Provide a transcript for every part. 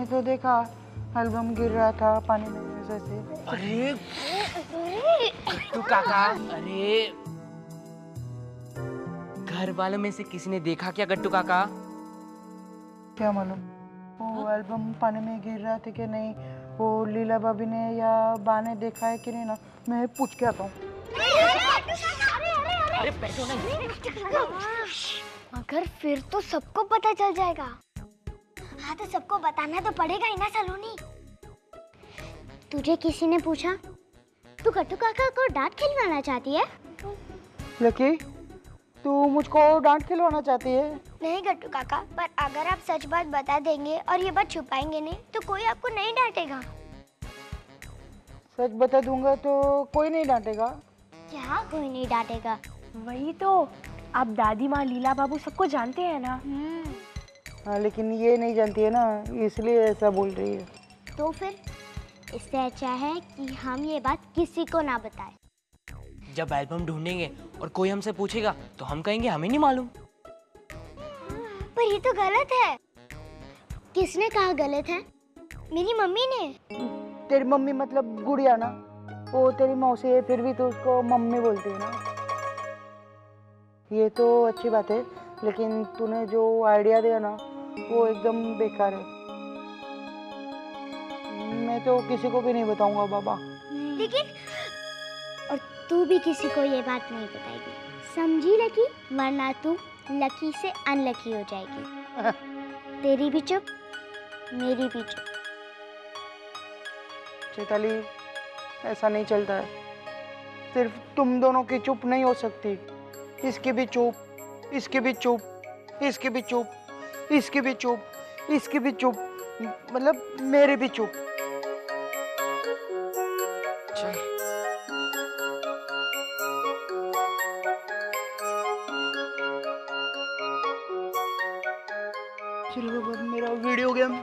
मैंने तो देखा एल्बम गिर रहा था पानी में जैसे। अरे गट्टू काका, अरे घर वालों में से किसी ने देखा क्या गट्टू काका? क्या मालूम वो एल्बम पानी में गिर रहा था कि नहीं, वो लीला भाभी ने या बा ने देखा है कि नहीं ना, मैं पूछ के आता हूँ। अरे बैठो ना। मगर फिर तो सबको पता चल जाएगा। हाँ तो सबको बताना तो पड़ेगा ही ना सलोनी। तुझे किसी ने पूछा तू गट्टू काका को डांट खिलवाना चाहती है? लकी तू मुझको डांट खिलवाना चाहती है? नहीं गट्टू काका, पर अगर आप सच बात बता देंगे और ये बात छुपाएंगे नहीं तो कोई आपको नहीं डांटेगा। सच बता दूंगा तो कोई नहीं डांटेगा? क्या कोई नहीं डांटेगा? वही तो, आप दादी माँ लीला बाबू सबको जानते हैं ना। हाँ लेकिन ये नहीं जानती है ना, इसलिए ऐसा बोल रही है। तो फिर इससे अच्छा है कि हम ये बात किसी को ना बताएं। जब एल्बम ढूंढेंगे और कोई हमसे पूछेगा तो हम कहेंगे हमें नहीं मालूम। पर ये तो गलत है। किसने कहा गलत है? मेरी मम्मी ने। तेरी मम्मी मतलब गुड़िया ना, वो तेरी मौसी है फिर भी तो उसको मम्मी बोलती है ना। ये तो अच्छी बात है, लेकिन तूने जो आइडिया दिया ना वो एकदम बेकार है। मैं तो किसी को भी नहीं बताऊंगा बाबा। लेकिन और तू भी किसी को ये बात नहीं बताएगी, समझी लकी? वरना तू लकी से अनलकी हो जाएगी। तेरी भी चुप, मेरी भी चुप। चैताली ऐसा नहीं चलता है, सिर्फ तुम दोनों की चुप नहीं हो सकती, इसकी भी चुप, इसकी भी चुप, इसकी भी चुप, इसकी भी चुप, इसकी भी चुप, मतलब मेरी भी चुप। चलो बाबा मेरा वीडियो गेम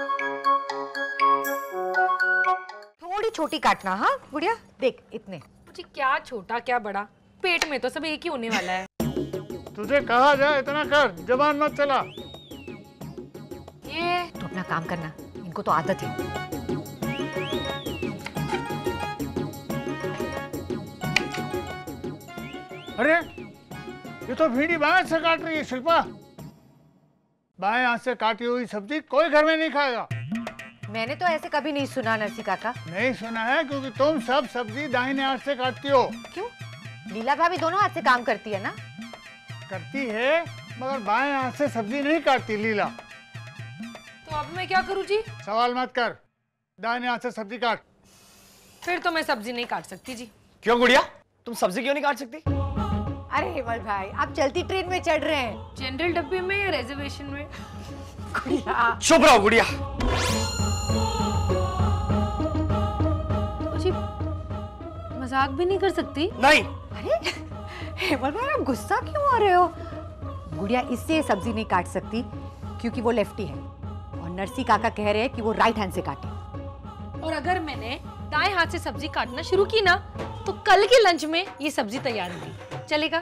थोड़ी छोटी काटना। हाँ गुड़िया देख इतने। मुझे क्या छोटा क्या बड़ा, पेट में तो सब एक ही होने वाला है। तुझे कहा जाए इतना कर, जबान मत चला। ये तो अपना काम करना, इनको तो आदत है। अरे ये तो भिंडी बाएं से काट रही है शिल्पा। बाएं हाथ से काटी हुई सब्जी कोई घर में नहीं खाएगा। मैंने तो ऐसे कभी नहीं सुना नरसी काका। नहीं सुना है क्योंकि तुम सब सब्जी दाहिने हाथ से काटती हो। क्यों? लीला भाभी दोनों हाथ से काम करती है ना। करती है मगर बाएं हाथ से सब्जी नहीं काटती लीला। तो अब मैं क्या करूँ जी? सवाल मत कर, दाहिने हाथ से सब्जी काट। फिर तो मैं सब्जी नहीं काट सकती जी। क्यों गुड़िया, तुम सब्जी क्यों नहीं काट सकती? अरे हेमल भाई आप चलती ट्रेन में चढ़ रहे हैं। जनरल डब्बे में या रिजर्वेशन में? गुड़िया चुप रहो गुड़िया। जी मजाक भी नहीं कर सकती? नहीं। अरे हेमल भाई आप गुस्सा क्यों आ रहे हो? गुड़िया इससे सब्जी नहीं काट सकती क्योंकि वो लेफ्टी है और नरसी काका कह रहे हैं कि वो राइट हैंड से काटे। और अगर मैंने दाएं हाथ से सब्जी काटना शुरू की ना तो कल के लंच में ये सब्जी तैयार होगी। चलेगा?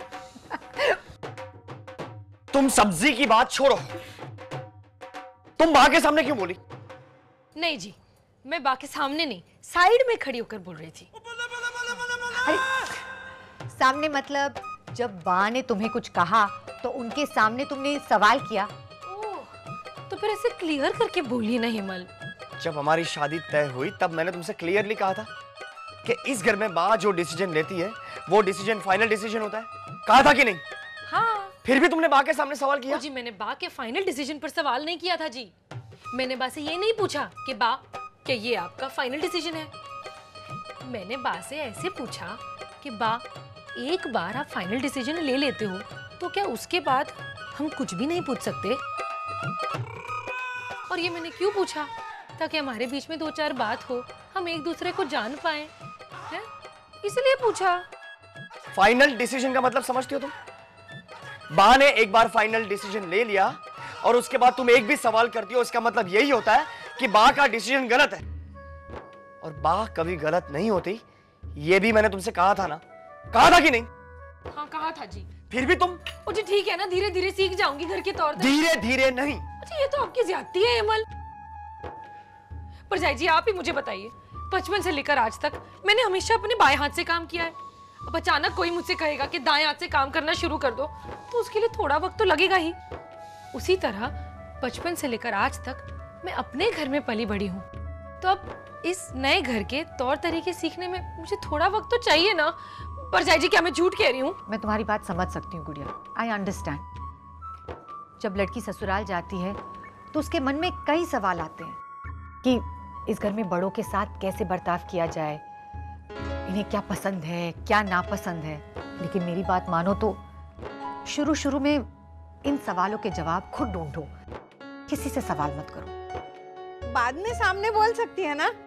तुम सब्जी की बात छोड़ो, तुम माँ के सामने क्यों बोली? नहीं जी, मैं बा के सामने नहीं, साइड में खड़ी होकर बोल रही थी। अरे सामने मतलब जब बा ने तुम्हें कुछ कहा तो उनके सामने तुमने सवाल किया। ओह, तो फिर ऐसे क्लियर करके बोलिए ना हेमल। जब हमारी शादी तय हुई तब मैंने तुमसे क्लियरली कहा था कि इस घर में माँ जो डिसीजन लेती है वो डिसीजन फाइनल डिसीजन होता है। कहा था कि नहीं? हाँ। फिर भी तुमने बा के सामने सवाल किया। जी मैंने बा के फाइनल डिसीजन पर सवाल नहीं किया था जी। मैंने बा से ये नहीं पूछा कि बा क्या ये आपका फाइनल डिसीजन है। मैंने बा से ऐसे पूछा कि बा एक बार आप फाइनल डिसीजन ले लेते हो तो क्या उसके बाद हम कुछ भी नहीं पूछ सकते? और ये मैंने क्यों पूछा? ताकि हमारे बीच में दो चार बात हो, हम एक दूसरे को जान पाए, हैं? इसलिए पूछा। फाइनल डिसीजन का मतलब समझती हो तुम? बा ने एक बार फाइनल डिसीजन ले लिया और उसके बाद तुम एक भी सवाल करती हो, इसका मतलब यही होता है कि बा का डिसीजन गलत है। और बा कभी गलत नहीं होती, ये भी मैंने तुमसे कहा था ना? कहा था कि नहीं? हाँ कहा था जी। फिर भी तुम? जी ठीक है ना, धीरे धीरे सीख जाऊंगी घर के तौर पर। धीरे धीरे नहीं। अच्छा ये तो आपकी ज्यादती है हेमल। पर जाई जी आप ही मुझे बताइए, बचपन से लेकर आज तक मैंने हमेशा अपने बाएं हाथ से काम किया है। अब अचानक कोई मुझसे कहेगा कि दाएं हाथ से काम करना शुरू कर दो, तो उसके लिए थोड़ा वक्त तो लगेगा ही। उसी तरह बचपन से लेकर आज तक मैं अपने घर में पली बड़ी हूँ, तो अब इस नए घर के तौर तरीके सीखने में मुझे थोड़ा वक्त तो चाहिए ना। पर जाई जी क्या मैं झूठ कह रही हूँ? मैं तुम्हारी बात समझ सकती हूँ गुड़िया, आई अंडरस्टैंड। जब लड़की ससुराल जाती है तो उसके मन में कई सवाल आते हैं कि इस घर में बड़ों के साथ कैसे बर्ताव किया जाए, इन्हें क्या पसंद है क्या नापसंद है। लेकिन मेरी बात मानो तो शुरू शुरू में इन सवालों के जवाब खुद ढूंढो, किसी से सवाल मत करो। बाद में सामने बोल सकती है ना।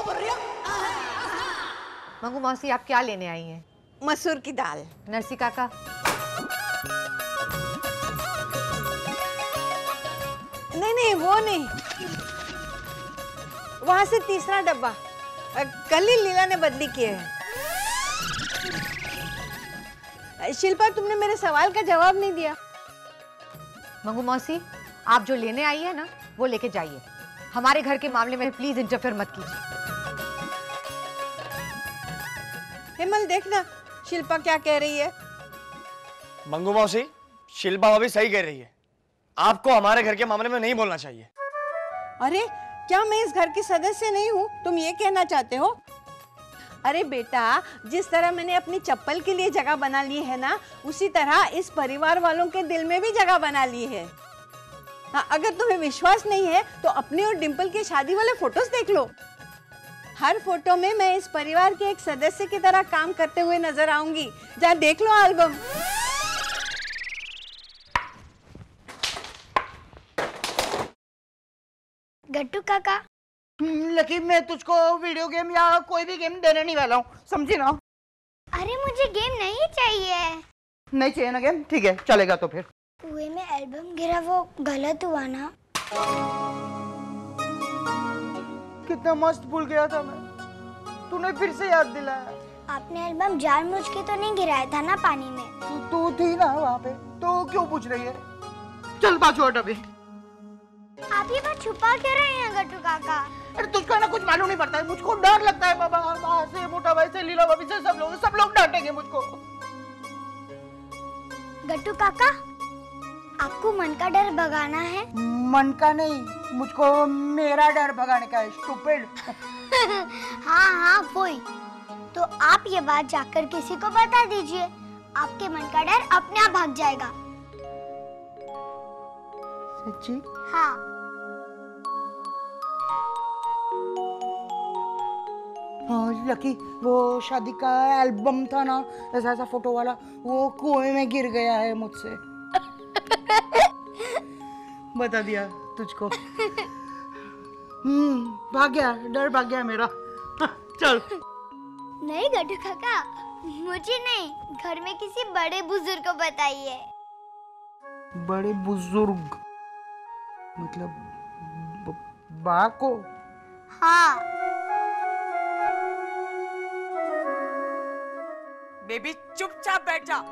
मंगू मौसी आप क्या लेने आई हैं? मसूर की दाल। नरसी काका? नहीं वो नहीं, वहां से तीसरा डब्बा, कल ही लीला ने बदली किए है। शिल्पा तुमने मेरे सवाल का जवाब नहीं दिया। मंगू मौसी आप जो लेने आई है ना वो लेके जाइए, हमारे घर के मामले में प्लीज इंटरफेयर मत कीजिए। हेमल देखना शिल्पा क्या कह रही है। मंगू मौसी, शिल्पा भाभी सही कह रही है, आपको हमारे घर के मामले में नहीं बोलना चाहिए। अरे क्या मैं इस घर की सदस्य नहीं हूँ, तुम ये कहना चाहते हो? अरे बेटा, जिस तरह मैंने अपनी चप्पल के लिए जगह बना ली है ना, उसी तरह इस परिवार वालों के दिल में भी जगह बना ली है। हाँ, अगर तुम्हें विश्वास नहीं है तो अपने और डिम्पल के शादी वाले फोटोज देख लो। हर फोटो में मैं इस परिवार के एक सदस्य की तरह काम करते हुए नजर आऊंगी। जा देख लो एल्बम। गट्टू काका, लकी मैं तुझको वीडियो गेम या कोई भी गेम देने नहीं वाला हूँ, समझी ना? अरे मुझे गेम नहीं चाहिए। नहीं चाहिए ना गेम? ठीक है चलेगा तो फिर। कुएं में एल्बम गिरा वो गलत हुआ ना? कितना मस्त भूल गया था मैं, तूने फिर से याद दिलाया। आपने एल्बम जानबूझ के तो नहीं गिराया था ना पानी में? तू थी ना वहाँ पे, तो क्यों पूछ रही है? चल बात हट अभी। आप ये बात छुपा क्यों रहे हैं गट्टू काका? अरे तुझको ना कुछ मालूम नहीं पड़ता है, मुझको डर लगता है बाबा, माँ से, मोटा भाई से, लीला भाभी से, सब लोग डांटेंगे मुझको। गट्टू काका, आपको मन का डर भगाना है? मन का नहीं, मुझको मेरा डर भगाने का है, स्टूपिड। हाँ वही। तो आप ये बात जाकर किसी को बता दीजिए, आपके मन का डर अपने आप भाग जाएगा। सच्ची? हाँ। हाँ लकी, वो शादी का एल्बम था ना, ऐसा ऐसा फोटो वाला, वो कुएं में गिर गया है मुझसे। बता दिया तुझको। भाग गया, डर भाग गया मेरा। चल। नहीं गट्टू काका, मुझे नहीं, घर में किसी बड़े बुजुर्ग को बताइए। बड़े बुजुर्ग मतलब बा को? हाँ। बेबी चुपचाप बैठ जा।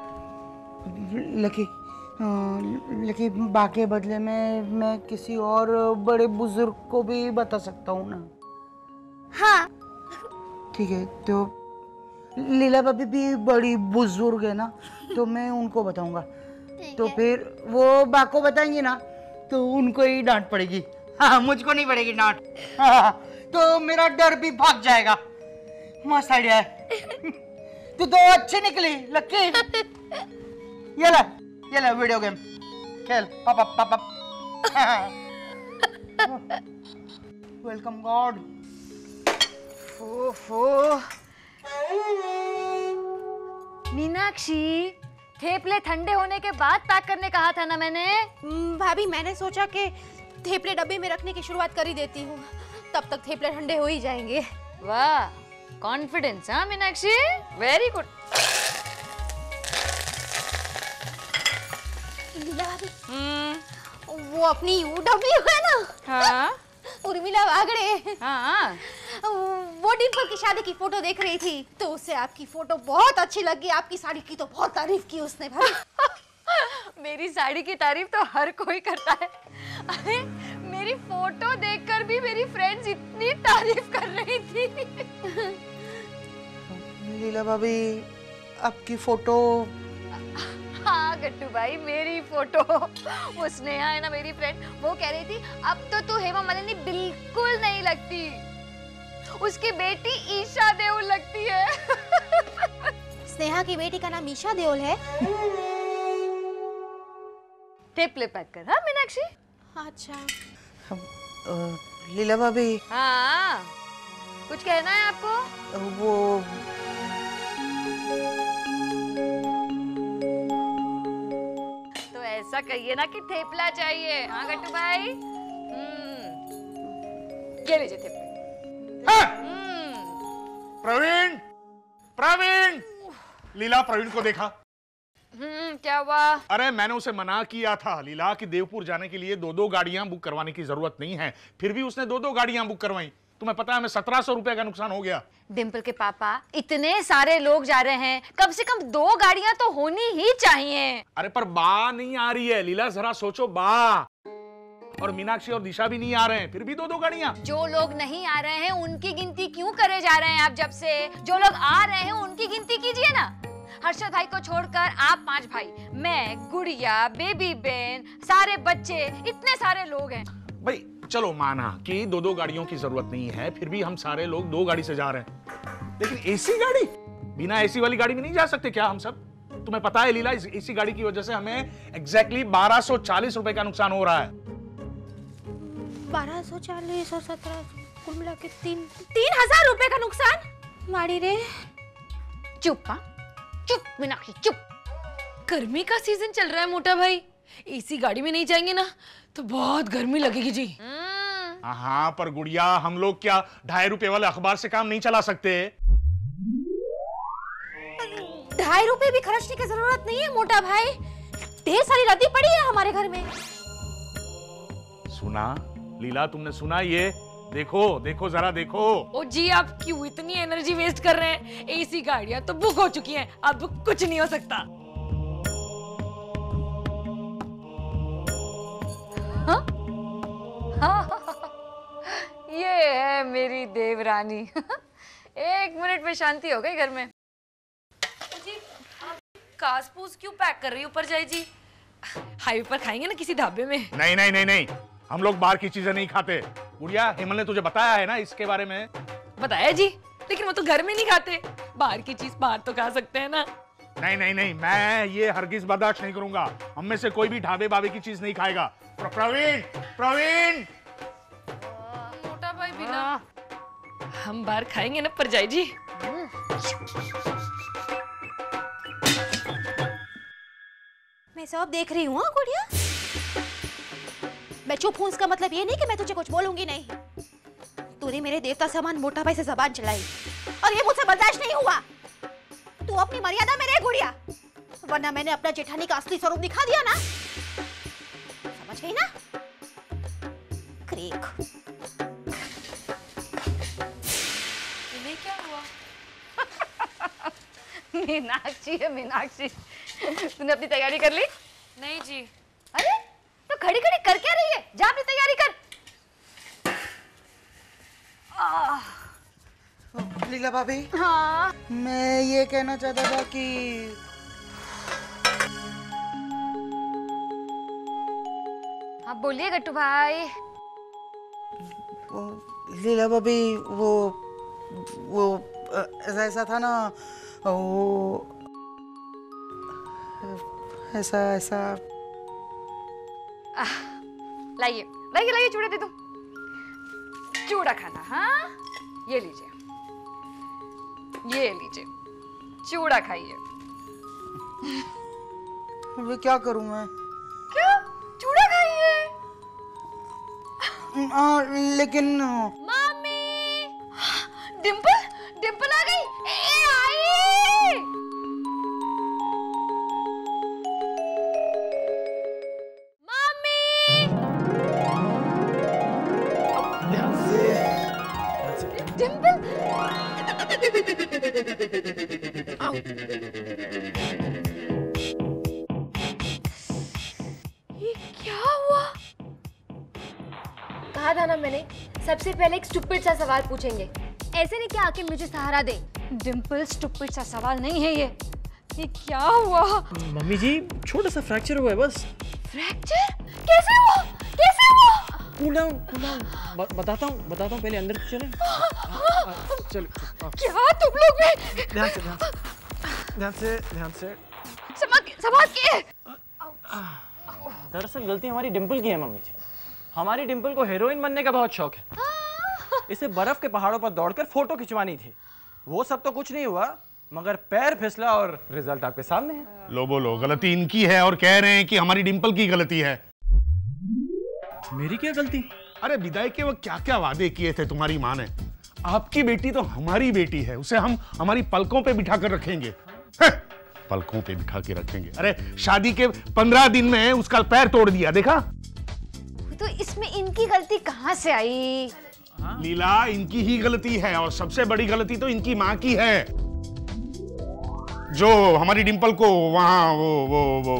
लकी बा के बदले में मैं किसी और बड़े बुजुर्ग को भी बता सकता हूँ ना? हाँ। ठीक है, तो लीला भाभी भी बड़ी बुजुर्ग है ना, तो मैं उनको बताऊंगा। तो फिर वो बा को बताएंगी ना, तो उनको ही डांट पड़ेगी। हाँ, मुझको नहीं पड़ेगी डांट। हाँ, तो मेरा डर भी भाग जाएगा। मस्त आइडिया है। तू तो अच्छी निकली लक्की। ये ले वीडियो गेम खेल। पापा पापा। Welcome god. ओहो मीनाक्षी, थेपले ठंडे होने के बाद पैक करने कहा था ना मैंने। भाभी मैंने सोचा कि थेपले डब्बे में रखने की शुरुआत कर ही देती हूँ, तब तक थेपले ठंडे हो ही जाएंगे। वाह, कॉन्फिडेंस। हाँ मीनाक्षी, वेरी गुड। लीला भाभी, वो अपनी डब्बी है ना, हाँ उर्मिला वागड़े, हाँ, वो डिम्पल की शादी की फोटो देख रही थी, तो उसे आपकी फोटो बहुत अच्छी लगी। आपकी साड़ी की तो बहुत तारीफ की उसने भाभी। मेरी साड़ी की तारीफ तो हर कोई करता है। अरे मेरी फोटो देखकर भी मेरी फ्रेंड्स इतनी तारीफ कर रही थी। लीला भाभी, आपकी फोटो। हाँ गट्टू भाई, मेरी फोटो। वो स्नेहा है ना मेरी फ्रेंड, वो कह रही थी अब तो तू हेमा मालिनी बिल्कुल नहीं लगती, उसकी बेटी ईशा देओल लगती है। स्नेहा की बेटी का नाम ईशा देओल है? टेप ले पैक कर। हाँ मीनाक्षी। अच्छा। लीला भाभी, हाँ कुछ कहना है आपको? वो तो ऐसा कहिए ना कि थेपला चाहिए। हाँ गट्टू भाई। ये लीजिए थेपला। प्रवीण, प्रवीण, लीला प्रवीण को देखा? क्या हुआ? अरे मैंने उसे मना किया था लीला कि देवपुर जाने के लिए 2-2 गाड़ियां बुक करवाने की जरूरत नहीं है, फिर भी उसने 2-2 गाड़ियां बुक करवाई। तुम्हें पता है हमें 1700 रुपए का नुकसान हो गया। डिम्पल के पापा, इतने सारे लोग जा रहे हैं, कम से कम 2 गाड़ियां तो होनी ही चाहिए। अरे पर बा नहीं आ रही है लीला, जरा सोचो, बा और मीनाक्षी और दिशा भी नहीं आ रहे हैं, फिर भी 2-2 गाड़ियां। जो लोग नहीं आ रहे हैं उनकी गिनती क्यों करे जा रहे हैं आप? जब से जो लोग आ रहे हैं उनकी गिनती कीजिए ना। हर्षद भाई को छोड़कर आप 5 भाई, मैं, गुड़िया, बेबी बेन, सारे बच्चे, इतने सारे लोग हैं। भाई चलो माना कि 2-2 गाड़ियों की जरूरत नहीं है, फिर भी हम सारे लोग 2 गाड़ी से जा रहे हैं, लेकिन एसी गाड़ी, बिना एसी वाली गाड़ी में नहीं जा सकते क्या हम सब? तुम्हें पता है लीला, इस एसी गाड़ी की वजह से हमें एग्जैक्टली 1240 रुपए का नुकसान हो रहा है। 1240 और 1700 कुल मिला के 3000 रुपए का नुकसान। माड़ी रे। चुप, हाँ चुप मीनाक्षी चुप। गर्मी का सीजन चल रहा है मोटा भाई, एसी गाड़ी में नहीं जाएंगे ना तो बहुत गर्मी लगेगी जी। हाँ पर गुड़िया, हम लोग क्या 2.5 रुपए वाले अखबार से काम नहीं चला सकते? 2.5 रुपए भी खर्चने की जरूरत नहीं है मोटा भाई, ढेर सारी रद्दी पड़ी है हमारे घर में। सुना लीला, तुमने सुना? ये देखो देखो, जरा देखो। ओ जी, आप क्यों इतनी एनर्जी वेस्ट कर रहे हैं? एसी गाड़ियां तो बुक हो चुकी हैं, अब कुछ नहीं हो सकता। हाँ? ये है मेरी देवरानी। 1 मिनट में शांति हो गई घर में। जी, आप कास पूस क्यों पैक कर रही हो ऊपर जाए जी? हाईवे पर खाएंगे ना किसी ढाबे में। नहीं नहीं नहीं नहीं, हम लोग बाहर की चीजें नहीं खाते। गुड़िया, हेमल ने तुझे बताया है ना इसके बारे में? बताया जी, लेकिन वो तो घर में नहीं खाते, बाहर की चीज बाहर तो खा सकते हैं ना। नहीं नहीं नहीं, मैं ये हरगिज बर्दाश्त नहीं करूंगा। हम में से कोई भी ढाबे बाबे की चीज नहीं खाएगा। प्रवीण, प्रवीण। मोटा भाई बिना हम बाहर खाएंगे ना पर जाए जी। मैं सब देख रही हूँ गुड़िया। मैं चुप हूँ इसका मतलब ये नहीं कि मैं तुझे कुछ बोलूंगी नहीं। तूने मेरे देवता समान मोटा भाई से जबान चलाई और ये मुझसे बर्दाश्त नहीं हुआ। तू अपनी मर्यादा में रह गुड़िया, वरना मैंने अपना जेठानी का असली स्वरूप दिखा दिया ना। समझ गई ना? क्रेक। इन्हें क्या हुआ? मीनाक्षी है मीनाक्षी। तूने अपनी तैयारी कर ली? नहीं जी। अरे तो खड़ी खड़ी कर क्या रही है? जा अपनी तैयारी कर। लीला भाभी, हाँ मैं ये कहना चाहता था कि आप बोलिए गट्टू भाई। लीला भाभी, वो ऐसा ऐसा था ना, वो ऐसा ऐसा। लाइए लाइए लाइए, चूड़ा दे दूं। चूड़ा खाना? हाँ ये लीजिए, ये लीजिए, चूड़ा खाइए। अभी क्या करूं मैं? क्यों? चूड़ा खाइए। लेकिन मम्मी, डिम्पल, डिम्पल आ गई। ए आई। डिम्पल, ये क्या हुआ? कहा था ना मैंने, सबसे पहले एक स्टूपिड सा सवाल पूछेंगे। ऐसे नहीं कि आके मुझे सहारा दे। डिम्पल, स्टूपिड सा सवाल नहीं है ये क्या हुआ? मम्मी जी छोटा सा फ्रैक्चर हुआ है बस। फ्रैक्चर? कैसे हुआ? कैसे हुआ? कूल डाउन बताता हूँ पहले अंदर चले। चलो क्या तुम लोग में? ध्यान से संभाल के। दरअसल गलती हमारी डिम्पल की है मम्मी जी। हमारी डिम्पल को हीरोइन बनने का बहुत शौक है। इसे बर्फ के पहाड़ों पर दौड़कर फोटो खिंचवानी थी। वो सब तो कुछ नहीं हुआ, मगर पैर फिसला और रिजल्ट आपके सामने है। लो बोलो, गलती इनकी है और कह रहे हैं कि हमारी डिम्पल की गलती है। मेरी क्या गलती? अरे विदाई के वक्त क्या क्या वादे किए थे तुम्हारी माँ ने। आपकी बेटी तो हमारी बेटी है, उसे हम हमारी पलकों पे बिठा कर रखेंगे। पलकों पे बिठा के रखेंगे? अरे शादी के 15 दिन में उसका पैर तोड़ दिया, देखा? तो इसमें इनकी गलती कहाँ से आई? लीला, इनकी ही गलती है और सबसे बड़ी गलती तो इनकी माँ की है, जो हमारी डिम्पल को वहाँ वो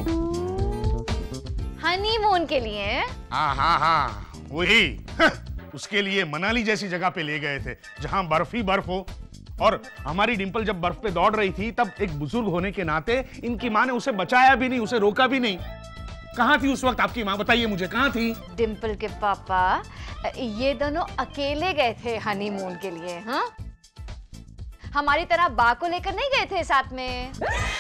हनीमून के लिए। हाँ वही उसके लिए मनाली जैसी जगह पे ले गए थे जहां बर्फ ही बर्फ हो। और हमारी डिम्पल जब बर्फ पे दौड़ रही थी तब एक बुजुर्ग होने के नाते इनकी माँ ने उसे बचाया भी नहीं, उसे रोका भी नहीं। कहाँ थी उस वक्त आपकी माँ, बताइए मुझे, कहाँ थी? डिम्पल के पापा ये दोनों अकेले गए थे हनीमून के लिए। हाँ, हमारी तरह बा को लेकर नहीं गए थे साथ में।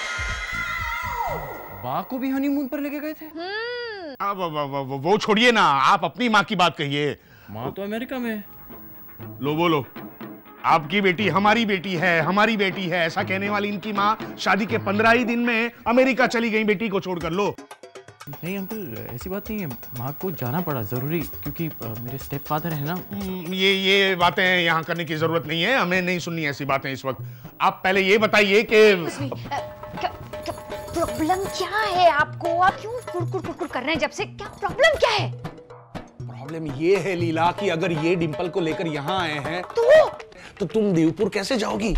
बा को भी हनीमून पर लेके गए थे? अब वो छोड़िए ना, आप अपनी माँ की बात कहिए। माँ तो अमेरिका में। लो बोलो, आपकी बेटी हमारी बेटी है, हमारी बेटी है, ऐसा कहने वाली इनकी माँ शादी के 15 ही दिन में अमेरिका चली गई बेटी को छोड़कर। लो नहीं अंकल, ऐसी बात नहीं है, माँ को जाना पड़ा जरूरी, क्योंकि मेरे स्टेप फादर है ना। ये बातें यहाँ करने की जरूरत नहीं है, हमें नहीं सुननी ऐसी बातें इस वक्त। आप पहले ये बताइए कि प्रॉब्लम क्या है आपको? आप क्यों कुड़कुड़ कर रहे हैं जब से? क्या प्रॉब्लम क्या है? प्रॉब्लम ये है लीला कि अगर ये डिम्पल को लेकर यहाँ आए हैं तो तुम देवपुर कैसे जाओगी?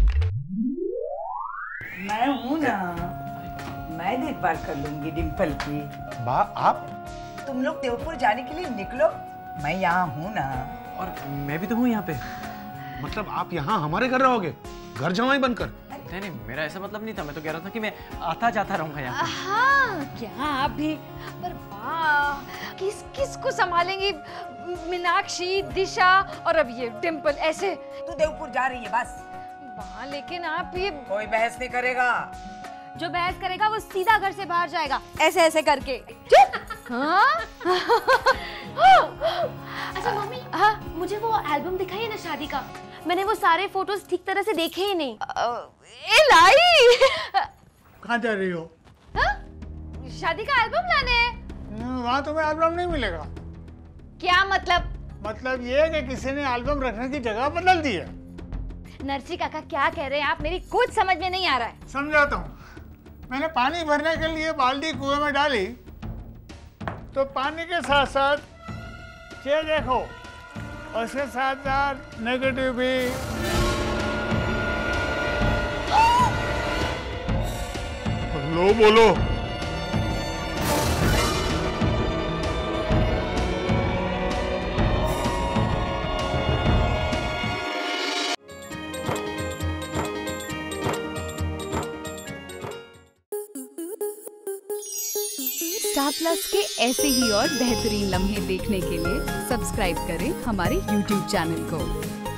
मैं हूँ ना, मैं देखभाल कर लूंगी डिम्पल की। बा, आप? तुम लोग देवपुर जाने के लिए निकलो, मैं यहाँ हूँ ना। और मैं भी तो हूँ यहाँ पे। मतलब आप यहाँ हमारे घर रहोगे, घर जमाई बनकर? नहीं, मेरा ऐसा मतलब नहीं था। मैं तो कह रहा था कि मैं आता जाता रहूंगा यहाँ। हाँ, क्या आप भी? पर वाह, किस को संभालेंगी? मीनाक्षी, दिशा और अब ये डिम्पल। ऐसे तू देवपुर जा रही है बस। वाह, लेकिन आप ये कोई बहस नहीं करेगा। जो बहस करेगा वो सीधा घर से बाहर जाएगा, ऐसे ऐसे करके। चुप। हाँ? अच्छा मम्मी, हाँ मुझे वो एल्बम दिखाइए ना शादी का। मैंने वो सारे फोटोज ठीक तरह से देखे ही नहीं। लाई कहाँ जा रही हो? शादी का एल्बम लाने। वहाँ तुम्हें एल्बम नहीं मिलेगा। क्या मतलब? मतलब ये कि किसी ने एल्बम रखने की जगह बदल दी है। नरसी काका क्या कह रहे हैं आप? मेरी कुछ समझ में नहीं आ रहा है। समझाता हूँ। मैंने पानी भरने के लिए बाल्टी कुएं में डाली तो पानी के साथ साथ ये देखो, और उसके साथ साथ नेगेटिव भी। लो बोलो, स्टार प्लस के ऐसे ही और बेहतरीन लम्हे देखने के लिए सब्सक्राइब करें हमारे YouTube चैनल को।